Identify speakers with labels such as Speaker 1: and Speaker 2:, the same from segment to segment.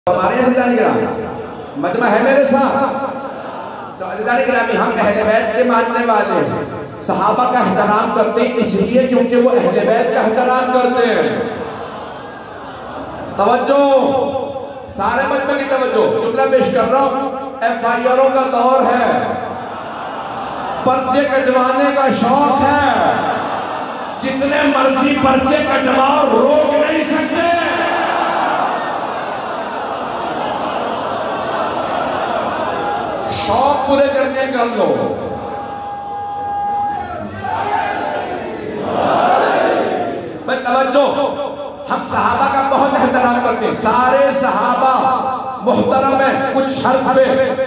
Speaker 1: हमारे अज़ीज़ान गिरामी मजमा है मेरे साथ। तो अज़ीज़ान गिरामी हम अहले बैत के मानने वाले हैं, सहाबा का एहतराम करते हैं इसलिए क्योंकि वो अहले बैत का एहतराम करते हैं। तवज्जो, सारे मजमे की तवज्जो, जुमला पेश कर रहा हूँ। FIRओं का दौर है, पर्चे कटवाने का शौक है, जितने मर्जी पर्चे कटवाओ रोक नहीं सकते। शौक पूरे करने कर लो। मैं तवज्जो, हम सहाबा का बहुत एहतराम करते हैं, सारे सहाबा मुहतरम है। कुछ शर्त पे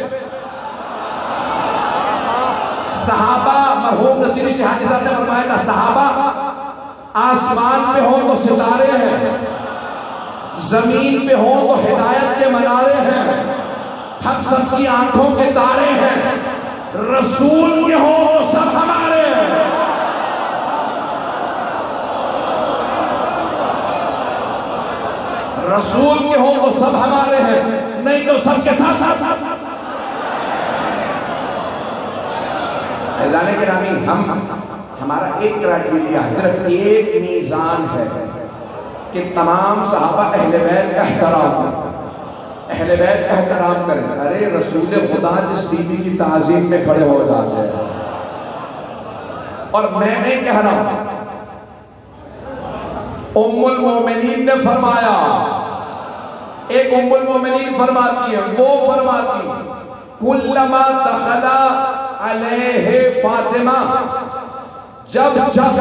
Speaker 1: सहाबा, मरहूम नसीर इश्तिहादी साहब ने फरमाया था, सहाबा आसमान पे हो तो सितारे हैं, जमीन पे हो तो हिदायत के मनारे हैं, हम सबकी आंखों के तारे हैं, रसूल के हो तो सब हमारे हैं। रसूल के हो तो सब हमारे हैं, नहीं तो सबके साथ साथ। अज़ीज़ान गिरामी, हमारा एक क्राइटेरिया, सिर्फ एक मीज़ान है कि तमाम सहाबा अहले बैत का एहतराम करें, अहले बैत का एहतराम करें। अरे रसूल खुदा जिस बीबी की ताज़ीम में खड़े हो जाते हैं, और मैं नहीं कह रहा, उम्मुल मोमिनीन ने फरमाया, एक उम्मुल मोमिनीन फरमाती है, वो फरमाती कुल्लमा दखला अलैहि फातिमा, जब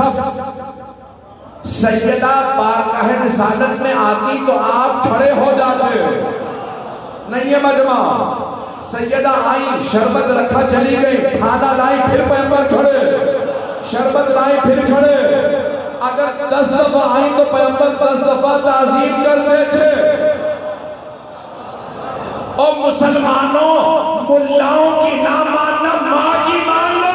Speaker 1: सैयदा बारगाह रिसालत में आती तो आप खड़े हो जाते। नहीं है मजमा, सैयदा आई, शरबत रखा चली गई, खाना लाई फिर पैगंबर खड़े, शरबत लाई फिर खड़े। अगर 10 दफा आई तो पैगंबर 10 दफा ताज़ीम करते थे। और मुसलमानों, मुल्लाओं की ना मानना, माँ की मान लो।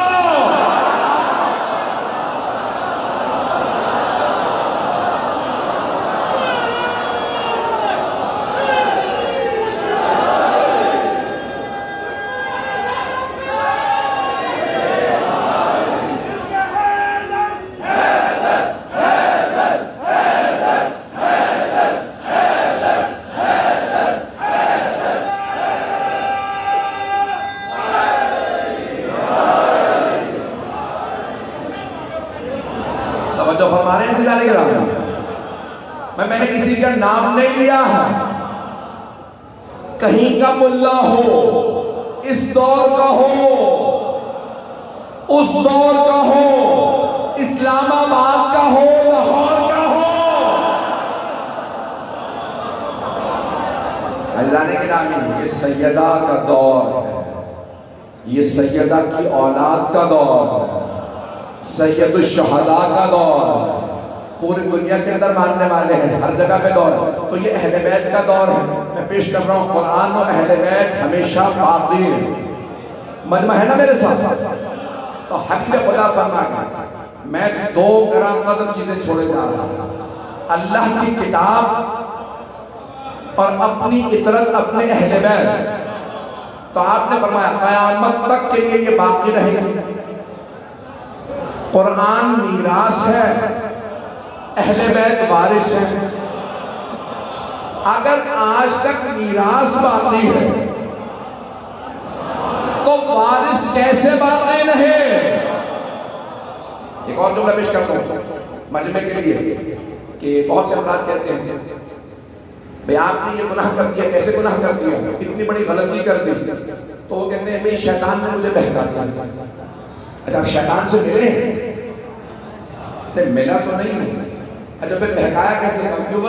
Speaker 1: मैंने किसी का नाम नहीं लिया है, कहीं का मुल्ला हो, इस दौर का हो, उस दौर का हो, इस्लामाबाद का हो, लाहौर का हो, अज़ीज़ान गिरामी, ये सैयदा का दौर है, ये सैयदा की औलाद का दौर है, सैयदुल शुहदा का दौर है। पूरी दुनिया के अंदर मानने वाले हैं, हर जगह पे दौर है। तो ये अहले बैत का दौर है। मैं पेश कर रहा हूँ, कुरान और अहले बैत हमेशा बाकी मजमा है ना मेरे साथ। तो हबीब खुदा फरमाया, मैं 2 ग्राम कदर चीजें छोड़े जा रहा हूँ, अल्लाह की किताब और अपनी इतरत, अपने अहले बैत। तो आपने फरमाया क़यामत तक के लिए ये बाकी रहेगी। कुरान मीरास है, अहले बैत वारिस है। अगर आज तक मीरास बाकी है तो वारिस कैसे बाकी रहे? एक और जुमला पेश करता हूं मजमे के लिए कि बहुत से अफराद कहते हैं, भाई आपने ये गुनाह कर दिया, कैसे गुनाह कर दिया, इतनी बड़ी गलती कर दी। तो वो कहते हैं, भाई शैतान ने मुझे बहका दिया। अच्छा, शैतान से मिले? मिला तो नहीं है। अच्छा, फिर बहकाया कैसे?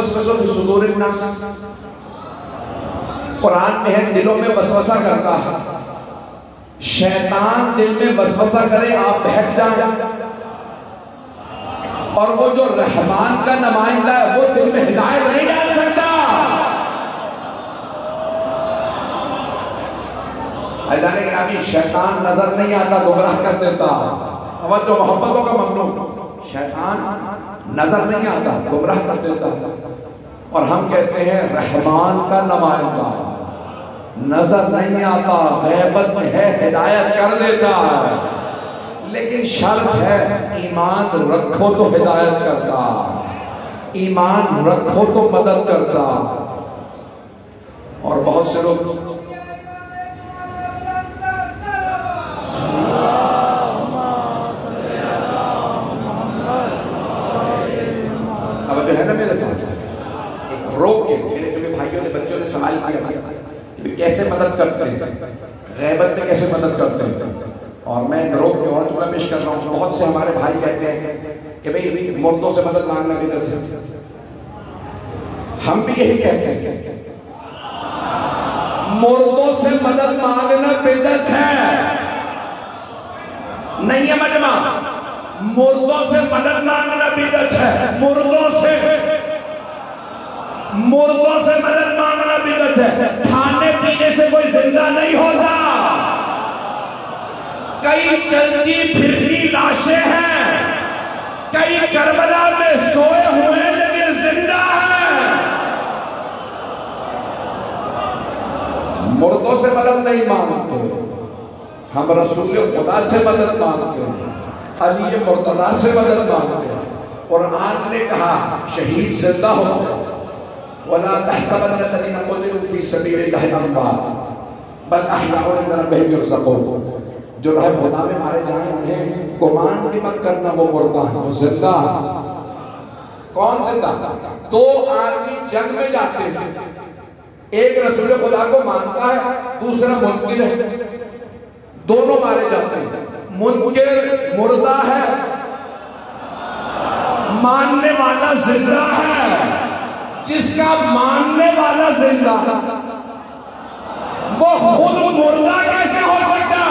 Speaker 1: कुरान में है, दिलों में वसवसा करता है। शैतान दिल में वसवसा करे, आप बहक जाए, और वो जो रहमान का नुमाइंदा है वो दिल में हिदायत नहीं डाल सकता। अज़ीज़ान गिरामी, शैतान नजर नहीं आता, गुमराह कर देता। और जो मोहब्बतों का ममनू, शैतान नजर नहीं आता, गुमराह कर देता। और हम कहते हैं रहमान का नुमाइंदा, नजर नहीं आता, गैबत में है, हिदायत कर देता है, लेकिन शर्त है ईमान रखो तो हिदायत करता, ईमान रखो तो मदद करता। और बहुत से लोग अब जो है ना मेरे साथ रोक के मेरे भाइयों ने बच्चों ने सवाल किया कैसे मदद करते हैं, गैबत में कैसे मदद करते हैं, और मैं रोक के और जुमला पेश कर रहा हूँ। बहुत से हमारे भाई कहते हैं कि भाई मुर्दों से मदद मांगना बिदअत है। हम भी यही कहते हैं मुर्दों से मदद मांगना बिदअत है, नहीं है मजमा, मुर्दों से मदद मांगना बिदअत है, मुर्दों से मदद मांगना बिदअत है। खाने पीने से कोई जिंदा नहीं होता, कई चलती फिरती लाशें हैं, कई करबला में सोए हुए लेकिन जिंदा हैं। मुर्दों से मदद नहीं मांगते, हम रसूल खुदा से मदद मांगते हैं, अली मुर्तज़ा से मदद मांगते हैं। और आज ने कहा शहीद जिंदा हो, वला तहसबन्ना लज़ीना क़ुतिलू फ़ी सबीलिल्लाहि अम्वात बल अहयाउन इंदा रब्बिहिम युरज़क़ून। जो राह खुदा में मारे जाए उन्हें गुमान भी मत करना वो मुर्दा है, वो जिंदा है। कौन जिंदा? दो आदमी जंग में जाते हैं, एक रसूल खुदा को मानता है, दूसरा मुनकिर है, दोनों मारे जाते हैं। मुनकिर मुर्दा है, मानने वाला जिंदा है। जिसका मानने वाला जिंदा वो खुद मुर्दा कैसे हो सकता?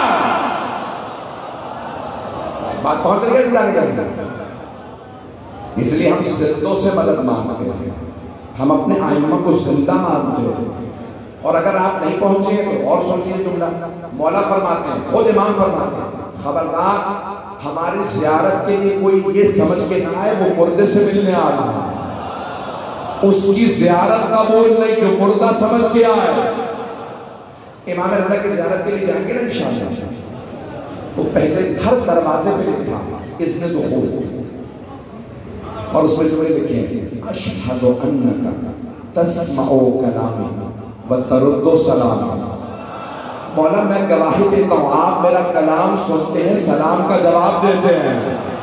Speaker 1: बात पहुंच रही है जिंदा? इसलिए हम जिंदों से मदद मांगते हैं, हम अपने आइम्मा को जिंदा मानते हैं। और अगर आप नहीं पहुंचे तो और सुनिए जुमला, मौला फरमाते हैं, खुद इमाम फरमाते हैं, खबरदार हमारी ज़ियारत के लिए कोई ये समझ के ना आए वो मुर्दे से मिलने आ रहा है, उसकी ज़ियारत का बोल नहीं जो मुर्दा समझ के आए। इमाम रज़ा की ज़ियारत के लिए जाएंगे ना इंशाअल्लाह, तो पहले हर दरवाजे पे लिखा इज़्न दुखूल, और उसमें जो लिखे अशहदु अन्नका तस्मउ कलामी व तरुद्दु सलाम। मौला मैं गवाही देता हूँ आप मेरा कलाम सुनते हैं, सलाम का जवाब देते हैं,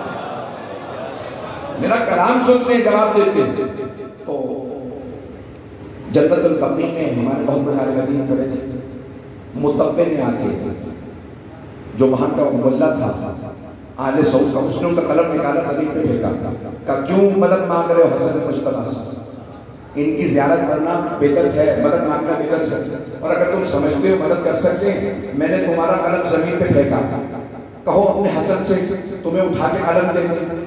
Speaker 1: मेरा कलाम सुनते हैं, जवाब देते हैं। तो जन्नतुल बक़ी में हमारे बहुत बड़े आलिम खड़े थे, मुतव्वे ने आके जो वहाँ का मुल्ला था आले सऊद का, उसने उनका कलम निकाला, जमीन पे फेंका, कहा क्यों मदद मांग रहे हो हज़रत मुज्तबा से, इनकी ज़ियारत करना बेदत है, मदद मांगना बेदत है, और अगर तुम समझते हो मदद कर सकते हैं, मैंने तुम्हारा कलम जमीन पे फेंका, कहो अपने हसन से तुम्हें उठा के कलम देंगे।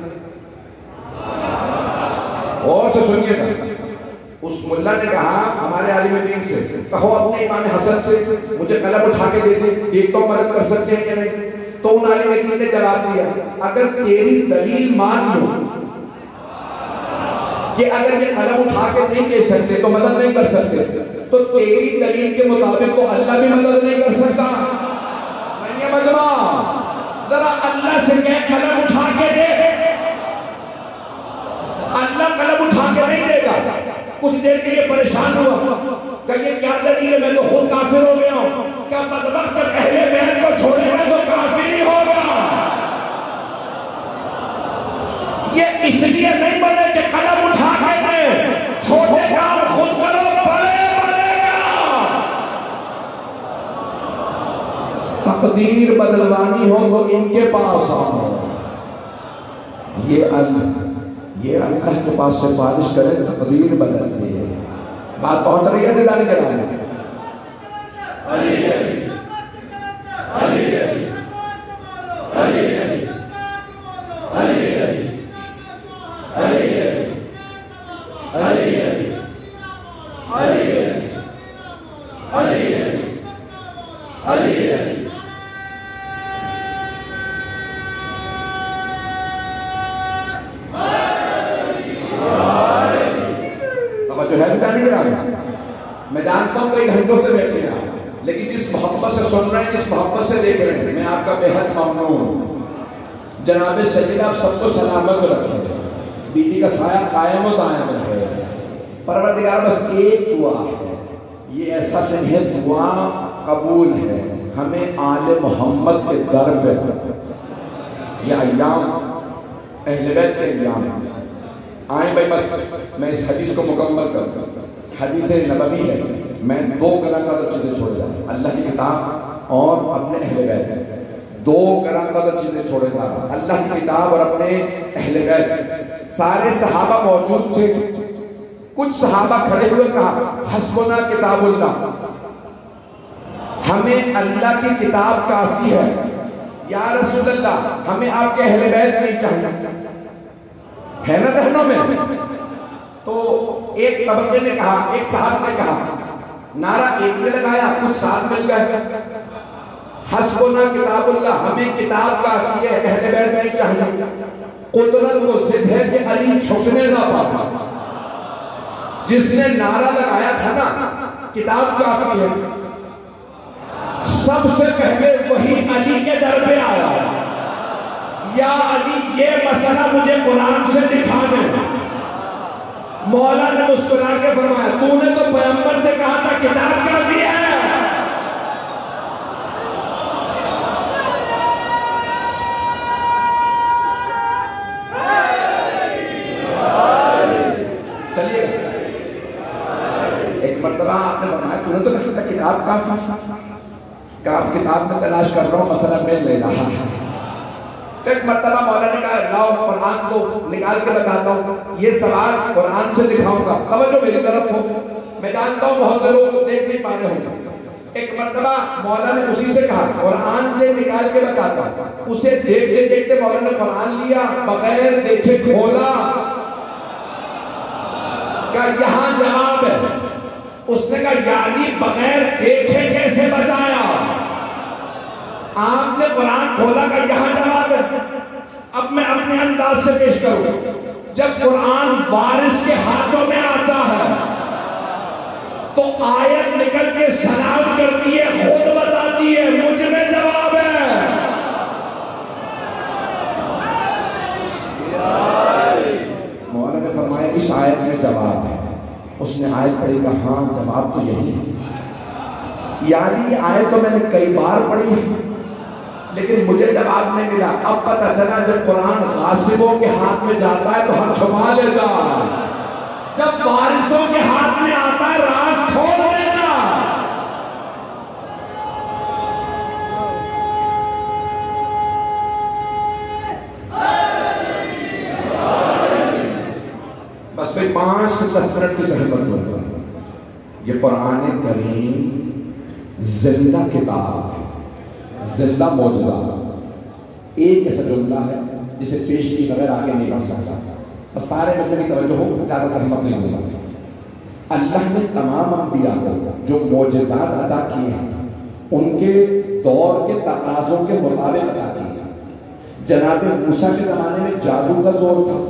Speaker 1: और से सुनिए, उस मुल्ला ने कहा हमारे आलिम दीन से, कहो अपने इमाम हसन से मुझे कलम उठा के दे दे, एक तो मदद कर सकते हैं कि नहीं। तो उन आलिम दीन ने जवाब दिया, अगर तेरी दलील मान लो कि अगर ये कलम उठा के नहीं दे सकते तो मदद नहीं कर सकते, तो तेरी दलील के मुताबिक तो अल्लाह भी मदद नहीं कर सकता। नहीं है मजमा, जरा अल्लाह से कह कलम उठा के दे, अल्लाह कलम उठा के नहीं देगा। कुछ देर के लिए परेशान हुआ, कहिए क्या दलील है, मैं तो खुद काफिर हो गया हूं। क्या बदबख्त अहले बैत को छोड़ेगा तो काफिर ही होगा। ये इसलिए नहीं बने कि कलम उठा के दे, छोटे काम खुद करो, बड़े बनेगा। तकदीर बदलवानी हो तो इनके पास आओ, ये अल्लाह के पास सिफारिश करें, तकदीर बदलती है। बात पहुंच रही है जिलाने जलाने? जो है तरीकों से बैठे हैं, लेकिन जिस मोहब्बत से सुन रहे हैं, जिस मोहब्बत से देख रहे हैं, मैं आपका बेहद ममनून। जनाब सैयद आप सबको सलामत रखें, बीबी का साया कायम व दायम रहे। परवरदिगार बस एक दुआ है, ये ऐसा दिन है दुआ कबूल है, हमें आले मोहम्मद के दर पे ये अय्याम अहले बैत के अय्याम आए भाई। बस मैं इस हदीस को मुकम्मल कर, हदीस नबवी है, मैं दो गला का चीज़ें छोड़ जाऊँ, अल्लाह की किताब और अपने अहले बैत, दो गला का चीज़ें छोड़ जाऊँ, अल्लाह की किताब और अपने अहले बैत। सारे सहाबा मौजूद थे, कुछ सहाबा खड़े हुए कहा हस्बुना किताबुल्लाह, हमें अल्लाह की किताब काफी है, या रसूलल्लाह हमें आपके अहले बैत नहीं चाहिए, है ना दहनों में। तो एक तबके ने कहा, एक साहब ने कहा, नारा एक ने लगाया, कुछ साथ मिल गए, हस्बुना किताबुल्लाह, हमें किताब काफी है, अहले बैत नहीं चाहिए। कुदरत को जिद है कि अली छुपने ना पाए, जिसने नारा लगाया था ना किताब काफी है, सबसे पहले वही अली के दर पे आया, या अली ये मसला मुझे कुरान से दिखा दे। मौला ने मुस्कुरा के फरमाया, तूने तो पैगंबर से कहा था किताब काफी है। आपने फरमाया तूने तो कहा था किताब काफी, आप किताब में तलाश कर रहा हूँ, मसला मिल ले रहा है। तो एक मर्तबा मौला ने कहा लाओ कुरान को निकाल के बताता हूँ, ये सवाल कुरान से दिखाऊंगा, तवज्जो मेरी तरफ हो, मैं जानता हूँ बहुत से लोग देख नहीं पा रहे होंगे। एक मर्तबा मौला ने उसी से कहा कुरान से निकाल के बताता, उसे देखते देखते मौला ने कुरान लिया, बगैर देखे खोला, क्या यहाँ जवाब है? उसने कहा यानी बगैर देखे कैसे बताया? आपने कुरान खोला का यहाँ जवाब है। अब मैं अपने अंदाज से पेश करूं, जब कुरान वारिस के हाथों में आता है तो आयत निकल के सलाम करती है, खुद बताती है मुझ में जवाब है। मौला ने फरमाया इस आयत में जवाब है। उसने आयत पढ़ी, कहा हाँ जवाब तो यही है। यानी आयत तो मैंने कई बार पढ़ी है लेकिन मुझे जवाब नहीं मिला। अब पता चला जब कुरान गासिबों के हाथ में जाता है तो हम छुपा लेता, जब वारिसों के हाथ में आता है राज खोल देता। बस भाई 5 से 10 मिनट की जहमत होगा। ये कुरान करीम जिंदा किताब है, जिंदा मौजूदा। एक ऐसा जुमला है जिसे पेश की बगैर आगे नहीं बढ़ सकता। बस सारे मतलब की तवज्जो हो, ज़्यादा सहमत नहीं होगा। अल्लाह ने तमाम अंबिया को जो मोजज़ात अदा किए हैं उनके दौर के तकाज़ों के मुताबिक अदा किए। जनाब मूसा के ज़माने में जादू का जोर था,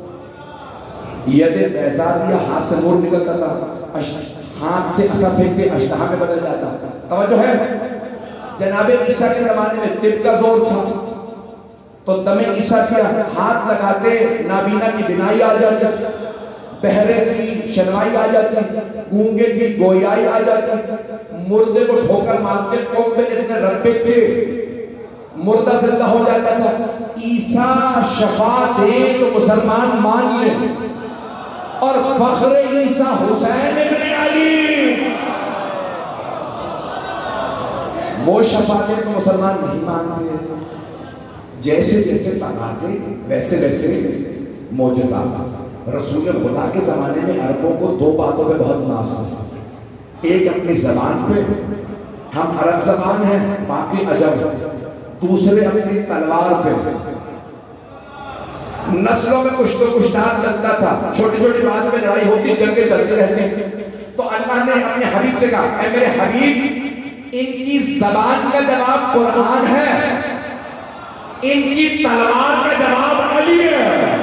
Speaker 1: यदि बैजा दिया हाथ से नूर निकलता था, हाथ से असर फेंकते अश्तहा में बदल जाता। तवज्जो है। जनाब ईसा के ज़माने में तिब का जोर था तो दमे ईसा किया, हाथ लगाते नाबीना की बिनाई आ जाती, बहरे की शनवाई आ जाती, गूंगे की गोयाई आ जाती, मुर्दे को ठोकर मारते कौम में इतने रब्बे थे, मुर्दा जिंदा हो जाता था। ईसा शफा दे तो मुसलमान मान ले, और फख्रे ईसा हुसैन इब्ने अली वो शफा दे तो मुसलमान नहीं मानते। जैसे जैसे तकाज़े वैसे वैसे मोजज़ात। रसूल खुदा के ज़माने में अरबों को 2 बातों पे बहुत नाज था। एक अपनी ज़बान पे, हम अरब ज़बान हैं बाकी अजम, दूसरे अपनी तलवार पे। नस्लों में कुछ तो कुश्तान चलता था, छोटी छोटी बात में लड़ाई होती, जंगे चलते रहते। तो अल्लाह ने अपने हबीब से कहा ऐ मेरे हबीब, इनकी ज़बान का जवाब कुरान है, इनकी तलवार का जवाब अली है।